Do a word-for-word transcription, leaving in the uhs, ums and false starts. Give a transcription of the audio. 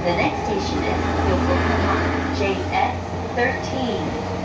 The next station is Yokohama J X thirteen.